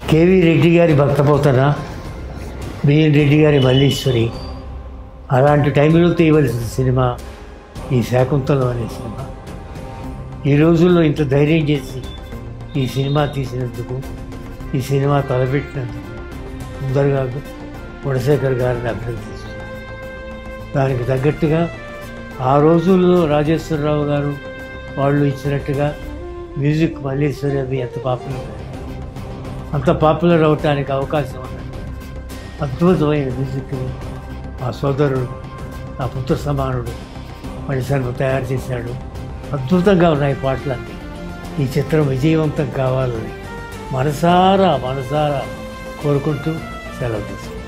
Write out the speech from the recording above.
KV Reddy గారి Bhakta Potana, B N Reddy గారి మల్లీశ్వరి, అలాంటి టైంలో తీయవలసిన సినిమా ఈ శాకుంతలం అనే సినిమా. ఈ రోజుల్లో ఇంత ధైర్యం చేసి ఈ సినిమా తీసినందుకు, ఈ సినిమా తలపెట్టినందుకు ముందరగా గుణశేఖర్ గారిని అభినందిస్తున్నాను. దానికి తగ్గట్టుగా ఆ రోజుల్లో రాజేశ్వరరావు గారు వాళ్ళు ఇచ్చినట్టుగా మ్యూజిక్ మల్లీశ్వరి అవి ఎంత పాపులర్, అంత పాపులర్ అవటానికి అవకాశం ఉన్నది. అద్భుతమైన మ్యూజిక్ని మా సోదరుడు, నా పుత్ర సమానుడు మణిశర్మ తయారు చేశాడు. అద్భుతంగా ఉన్నాయి పాటలన్నీ. ఈ చిత్రం విజయవంతం కావాలని మనసారా కోరుకుంటూ సెలవు తీసుకుంటాను.